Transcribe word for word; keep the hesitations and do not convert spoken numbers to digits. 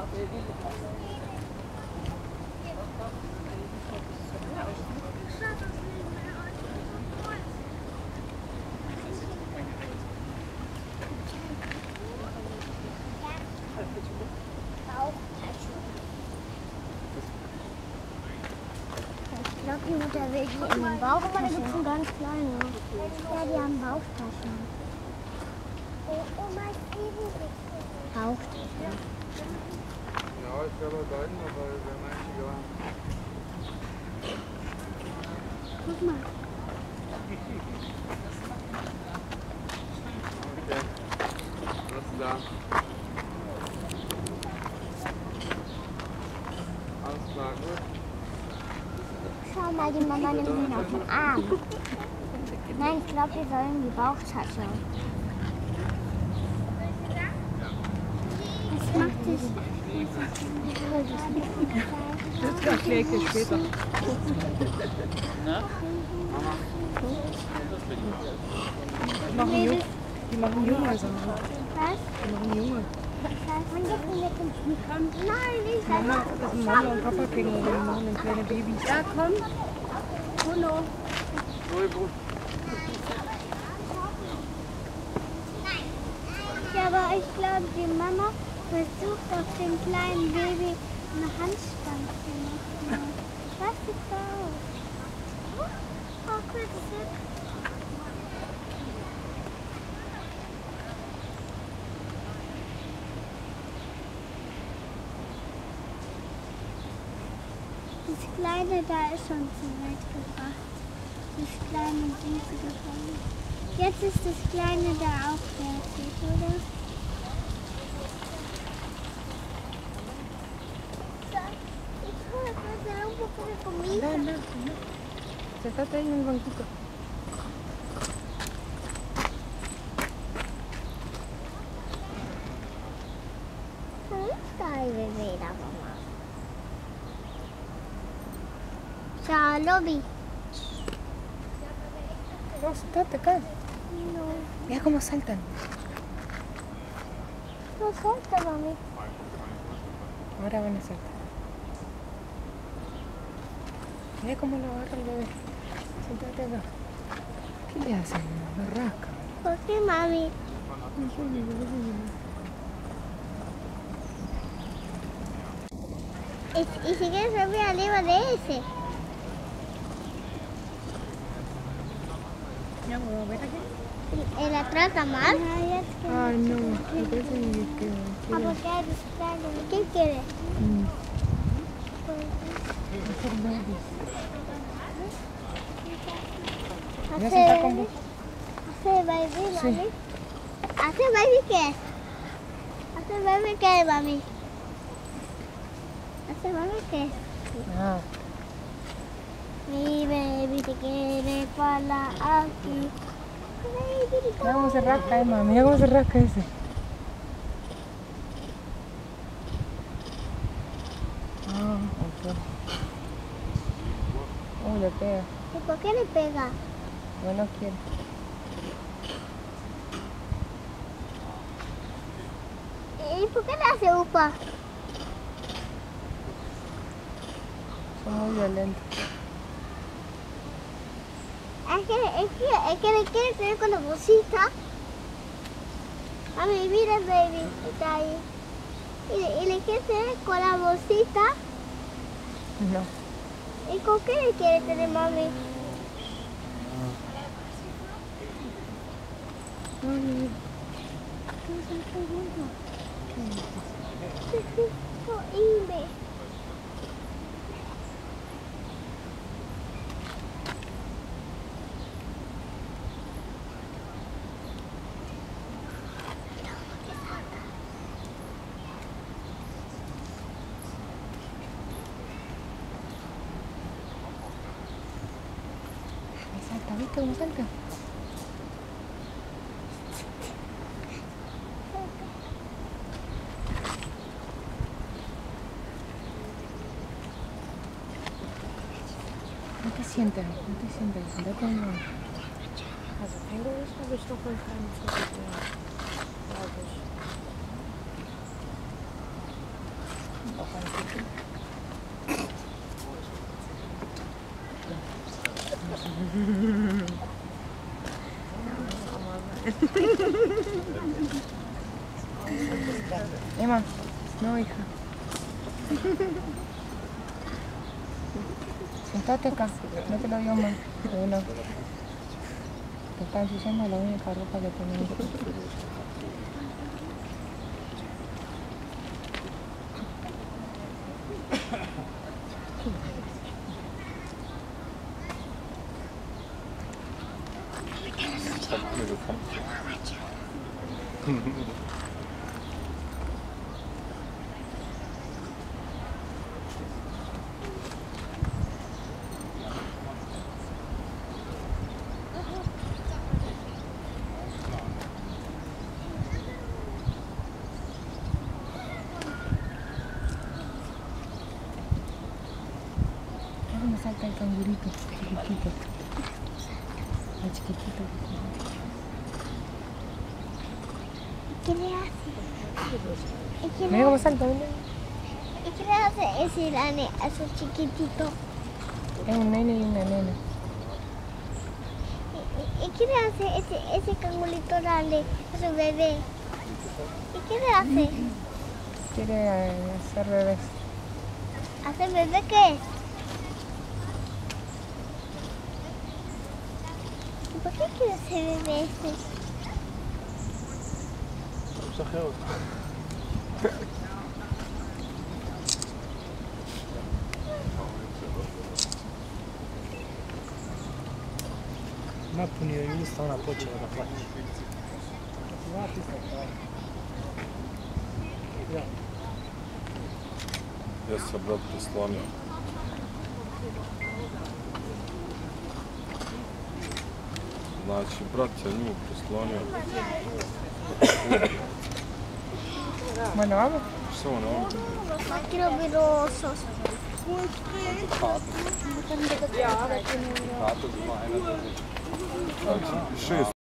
Ich glaube, die Mutter will die in den Bauch. Aber da gibt es einen ganz kleinen. Ja, die haben Bauchtaschen. Oh, mein Bauchtaschen. Ja, ich wäre bei beiden, aber wäre mir eigentlich egal. Guck mal. Okay, alles klar. Alles klar, gut. Schau mal, die Mama nimmt ihn auf den Arm. Nein, ich glaube, wir sollen die Bauchtasche. Was macht das? Das erkläre ich dir später. Die machen, Jung, die machen junge Sachen. Was? Die machen junge. Nein, nicht. Mama, das sind Mama und Papa Pinguine, die machen dann kleine Babys. Ja, komm. Hallo. Ja, aber ich glaube, die Mama versucht auf dem kleinen Baby eine Handstand zu machen. Was ist das? Oh, guck mal. Das Kleine da ist schon zu weit gebracht. Das kleine Süße gefallen. Jetzt ist das Kleine da auch fertig, oder? Anda, anda, anda. Siéntate ahí en el banquito. Dai, bebé, la mamá. Ciao, Lobby. No, sentate acá. No, Mira cómo saltan. no salta, mami. Ahora van a saltar. Mira cómo lo agarra el bebé. Sentate acá. ¿Qué le hacen? Lo rascan. ¿Por qué, mami? Y, y si quieres subir arriba de ese. Ya, ¿puedo ver aquí? ¿En la trata mal? Ay, no. Me parece que... Ah, porque hay distraído. ¿Qué quieres? Mm. Hacer babies. ¿Ya se está con vos? ¿Hacer baby, Sí. mami? ¿Hacer baby qué? ¿Hacer baby qué, mami? ¿Hacer baby qué? Ah. Mi baby te quiere para aquí. Baby, Mira cómo se rasca, Emma. Mira cómo se rasca ese. Ah, ok. Oh, le pega. ¿y por qué le pega? No quiere. ¿Y por qué le hace upa? Son muy violentos. Es que, es que, es que le quiere tener con la bolsita. Mami, mira el baby, está ahí. Y, le- y le quiere tener con la bolsita. No. ¿Y con qué le quiere tener, mami? Horrible. Ahí salta, ¿viste cómo salta? No te sientas, no te sientas, sentate en el... Also Kängurus habe ich doch wohl keinen Versuch, glaube ich. Emma, no, hija. Sentate acá, no te lo digo mal. Bueno, te está ensuciando la única ropa que tenemos. Me salta el cangurito, chiquitito. El chiquitito. ¿Qué le hace? ¿Y qué le Mira cómo hace? salta, ¿no? ¿Y qué le hace ese nene a su chiquitito? Es un nene y una nena. ¿Y, y, y qué le hace ese, ese cangurito grande a su bebé? ¿Y qué le hace? Quiere eh, hacer bebés. ¿Hace bebé qué es? ¿Y por qué quiere hacer bebé ese? Napunio im stau na poče da plaće. Ja se brat prislonio. Znači, brat je nju prislonio. Bueno, vamos. Što on ovdje? Quiero ver osos. Znači, šest